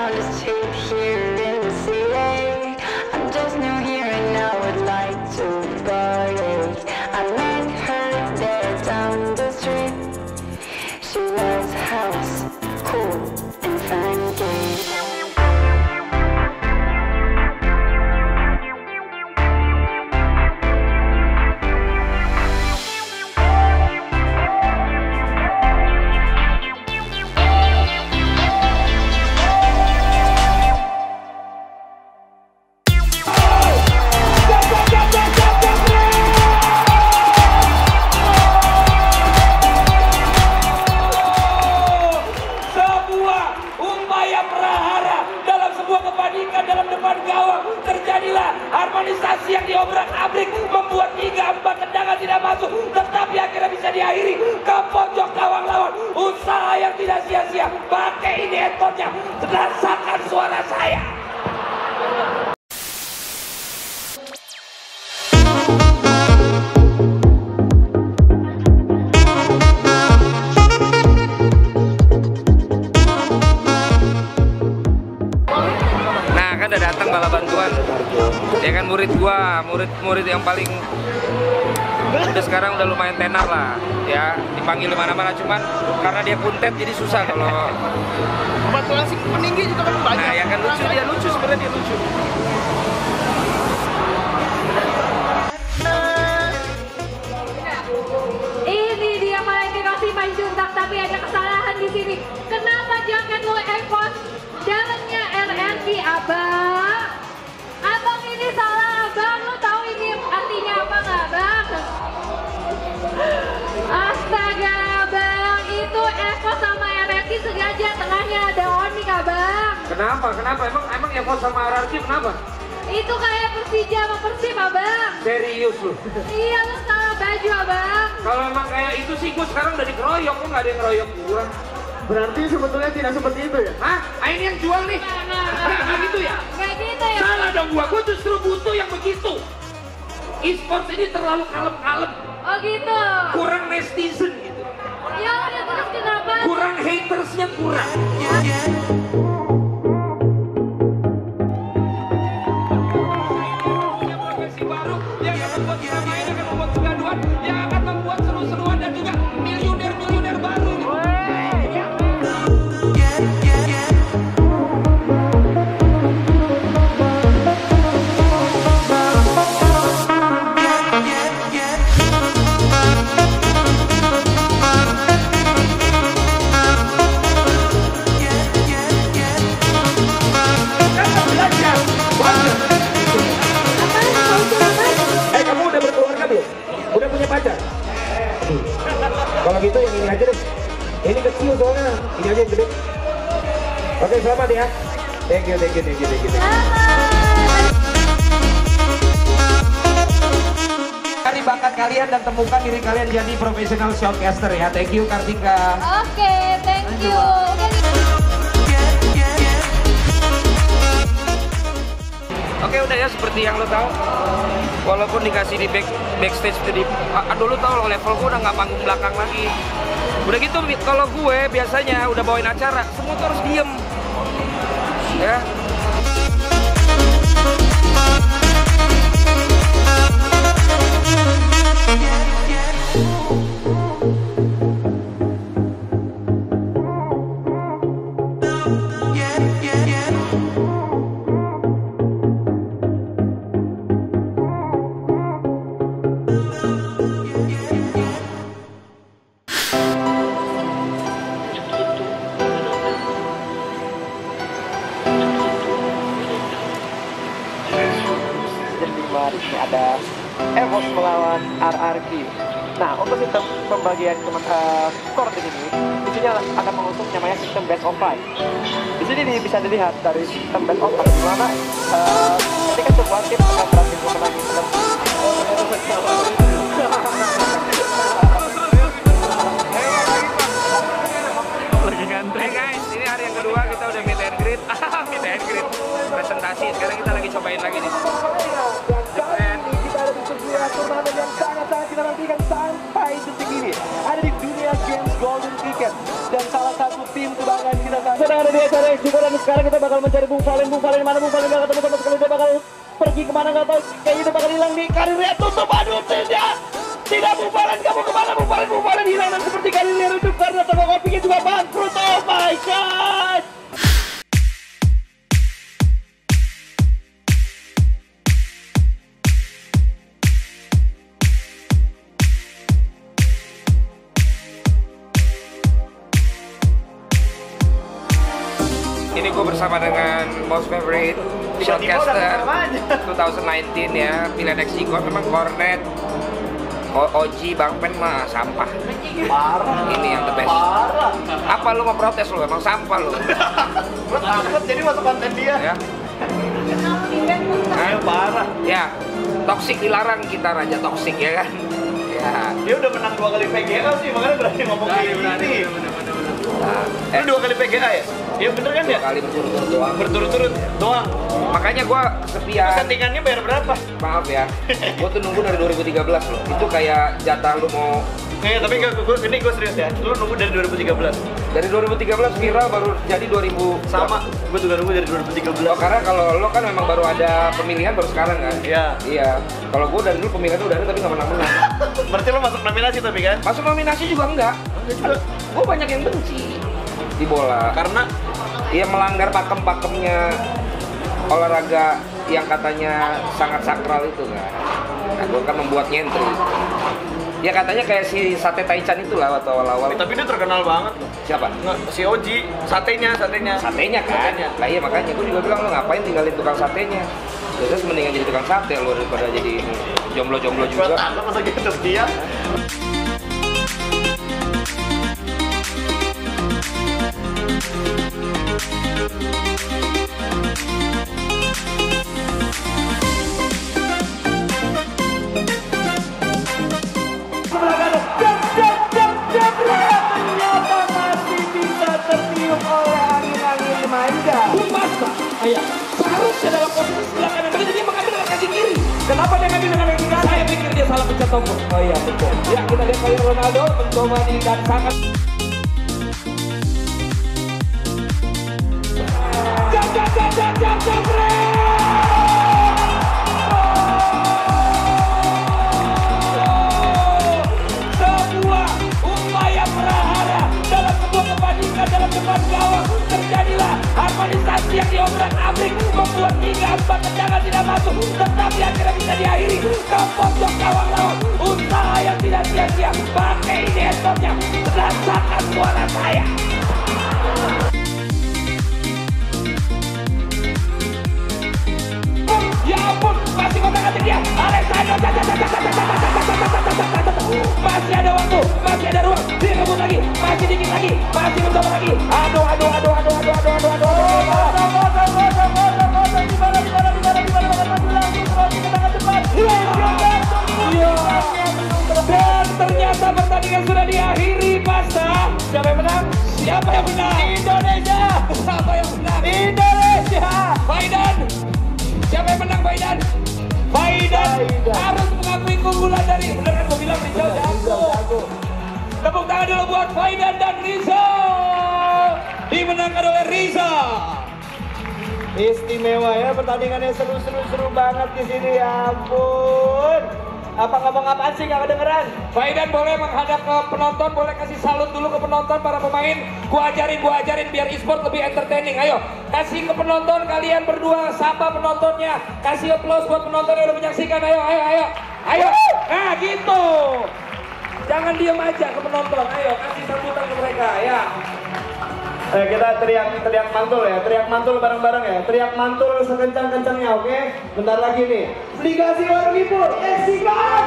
found his teeth here in the city. I'm just new here and I would like to party. I met her there down the street. She was house, cool and funky. Dalam depan gawang terjadilah harmonisasi yang diobrak-abrik, membuat 3-4 tendangan tidak masuk, tetapi akhirnya bisa diakhiri ke pojok gawang lawan. Usaha yang tidak sia-sia. Pakai ini headphone-nya, rasakan suara saya. Udah datang bala bantuan, ya kan, murid gua, murid yang paling udah sekarang udah lumayan tenar lah, ya, dipanggil mana-mana, cuman karena dia puntet jadi susah kalau kebetulan sih peninggi juga kan banyak. Nah ya kan, lucu, dia lucu sebenarnya, dia lucu. Ini dia malah dikasih main juntak, tapi ada kesalahan di sini. Kenapa jaket lo Evos dalamnya RRQ, abang? Abang ini salah, abang. Lo tahu ini artinya apa nggak, bang? Astaga, bang, itu Evos sama RRQ sengaja tengahnya ada Onik, abang. Kenapa? Emang Evos sama RRQ kenapa? Itu kayak Persija sama Persib, abang. Serius lu? Iya, lo salah baju, abang. Kalau emang kayak itu sih, gue sekarang udah dikeroyok, kok nggak ada yang ngeroyok gua? Berarti sebetulnya tidak seperti itu ya? Hah? Ini yang jual nih? Nggak gitu ya? Kayak gitu ya? Salah dong gua justru butuh yang begitu. E-sports ini terlalu kalem-kalem. Oh gitu? Kurang netizen gitu. Ya udah, terus kenapa? Kurang hatersnya kurang. Profesi baru yang akan membuat kita main, akan membuat kegaduhan, yang akan membuat seru-seruan dan juga miliuner baru. Kamu udah berkeluarga belum? Udah punya pacar? Kalau gitu yang ini aja deh. Ini kecil soalnya, ini aja yang gede. Oke, selamat ya. Thank you. Cari bakat kalian dan temukan diri kalian jadi profesional shoutcaster ya. Thank you Kartika. Oke, thank you. Oke, udah ya, seperti yang lo tahu. Walaupun dikasih di backstage itu dulu tahu level gue udah nggak panggung belakang lagi. Udah gitu, kalau gue biasanya udah bawain acara, semua tuh harus diem. Ya. Ini ada Evos melawan RRQ. Nah, untuk sistem pembagian skor di sini, isunya akan mengusung namanya sistem best of 5. Di sini bisa dilihat dari sistem best of 5 di mana ketika sebuah tim akan berhasil memenangi lagi ngantri. Hey guys, ini hari yang kedua kita udah meet and greet. Meet and greet presentasi. Sekarang kita lagi cobain lagi nih. Kita ada di sebuah turnamen yang sangat-sangat kita nantikan sampai detik ini. Ada di Dunia Games Golden Ticket. Dan salah satu tim kebanggaan kita sedang ada di acara Exiko dan sekarang kita bakal mencari Bung Valen mana Bung Valen gak ketemu sama sekali, dia bakal pergi kemana gak tahu, kayaknya dia bakal hilang di karirnya. Tutup, aduh tidak Bung Valen, kamu kemana Bung Valen hilang dan seperti karirnya redup karena toko kopinya juga bangkrut. Oh my god. Ini gue bersama dengan most favorite broadcaster 2019 ya, pilihan Exiko. Memang Cornet, OG, Bang Pen mah sampah. Parah. Ini yang the best. Parah. Apa lu mau protes lu? Emang sampah lu. Gue takut jadi masuk konten dia. Ya. Ayo parah. Ya, toksik dilarang kita, raja toksik ya kan. Ya. Dia udah menang 2 kali PGA sih, makanya berani ngomong kayak gini. Lu 2 kali PGA ya? Iya bener kan ya? 2 kali berturut-turut doang. Berturut-turut doang. Makanya gua kesepian. Settingannya bayar berapa? Maaf ya, gua tuh nunggu dari 2013 loh. Itu kayak jatah lu mau. Tapi ini gue serius ya. Lu nunggu dari 2013. Dari 2013 viral baru jadi 2000. Sama, gue juga nunggu dari 2013. Oh, karena kalau lo kan memang baru ada pemilihan baru sekarang kan? Iya. Iya. Kalau gua dari dulu pemilihan udah ada tapi nggak menang-menang. Berarti lo masuk nominasi tapi kan? Masuk nominasi juga enggak. Gua banyak yang benci di bola. Karena Dia melanggar pakem-pakemnya olahraga yang katanya sangat sakral itu kan. Nah, gue kan membuat nyentri. Ya katanya kayak si Sate Taichan itu lah waktu awal-awal. tapi dia terkenal banget. Siapa? Si Oji, satenya. Satenya kan? Nah iya makanya gue juga bilang lo ngapain tinggalin tukang satenya. Terus mendingan jadi tukang sate lo daripada jadi jomblo-jomblo juga. Gue takut masa gitu dia. Ternyata masih bisa tertiup oleh angin-angin manja. Iya. Seharusnya dalam posisi sebelah kanan begitu dia mengambil dengan kaki kiri. Kenapa dia ngambil dengan kaki kanan? Saya pikir dia salah pencet tombol. Oh iya betul. Ya kita lihat kali Ronaldo mencoba didansakan. Sebuah upaya prahara dalam sebuah kepanikan dalam depan gawang, terjadilah harmonisasi yang diobrak-abrik membuat 3-4 tendangan tidak masuk, tetapi akhirnya bisa diakhiri ke pojok gawang lawan. Usaha yang tidak sia-sia, pakai ini headshotnya, rasakan suara saya. Ya ampun, masih kontak-kontak dia. Alexander, masih ada waktu, masih ada ruang. Dia ngebut lagi, masih dikit lagi, masih mencoba lagi. Aduh. Dan ternyata pertandingan sudah diakhiri, Pasta. Siapa yang menang? Indonesia. Siapa yang menang? Indonesia. Faidan. Siapa yang menang, Faidan? Faidan harus mengakui keunggulan dari, bener kan gue bilang Rizal jago. Tepuk tangan dulu buat Faidan dan Rizal. Dimenangkan oleh Rizal. Istimewa ya, pertandingannya seru banget di sini, ya ampun. Apa ngomong apaan sih, nggak kedengeran? Faidan boleh menghadap ke penonton, boleh kasih salut dulu ke penonton, para pemain. Gua ajarin biar e-sport lebih entertaining. Ayo, kasih ke penonton, kalian berdua sapa penontonnya. Kasih applause buat penonton yang udah menyaksikan. Ayo. Nah gitu. Jangan diam aja ke penonton. Ayo, kasih sambutan ke mereka ya. Kita teriak mantul ya, teriak mantul bareng-bareng ya, teriak mantul sekencang-kencangnya, oke? Bentar lagi nih, Ligasi Warung Ibu, Exiko!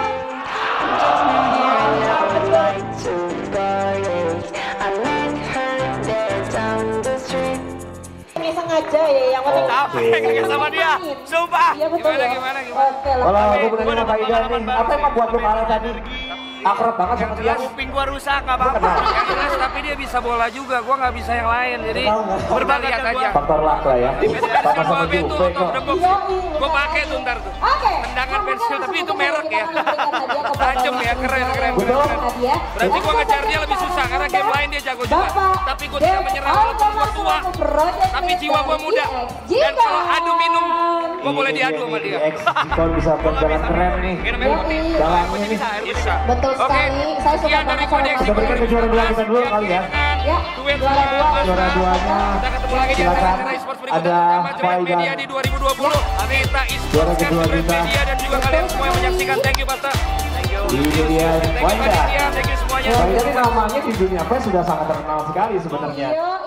Sengaja ya, yang penting Capek sama dia, sumpah! Iya betul ya. Gimana? Oke lah. Kalau aku bener sama Faidan nih, apa yang membuat lu kalah tadi? akrab banget sama dia. Kuping gua rusak nggak apa-apa. Yang jelas tapi dia bisa bola juga. Gua nggak bisa yang lain. Jadi berbagi aja. Faktor luck lah ya. Sama-sama Juve kok. Gua pakai tuh ntar tuh. Tendangan pensil tapi itu merek ya. Tajam ya, keren. Berarti gua ngejar dia lebih susah karena game lain dia jago juga. Tapi gua tidak menyerah walaupun gua tua. Tapi jiwa gua muda. Dan kalau adu minum, gua boleh diadu sama dia. Kalau bisa berjalan keren nih. Jalannya nih. Betul sekali. Saya suka banget sama Kita berikan ke juara dua kita dulu kali ya. Ya, juara dua. Juara duanya. Kita ketemu lagi di Silakan. acara e-sport berikutnya Ada bersama Jerat Media di 2020. Rita Juara e-sport kedua Jerat kita. Media dan juga kalian semua yang menyaksikan. Thank you Pastor. Thank you. Ini dia Thank you Waidan. panitia, thank you semuanya. Waidan ini namanya di dunia pers sudah sangat terkenal sekali sebenarnya. Iya.